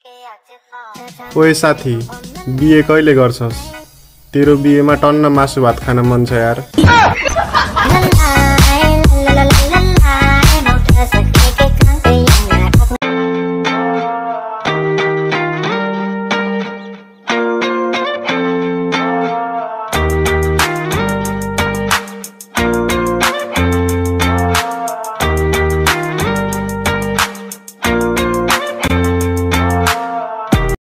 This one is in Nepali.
ओए साथी बिहे कहिले गर्छस् तेरो बिहेमा टन्न मासु भात खान मन छ यार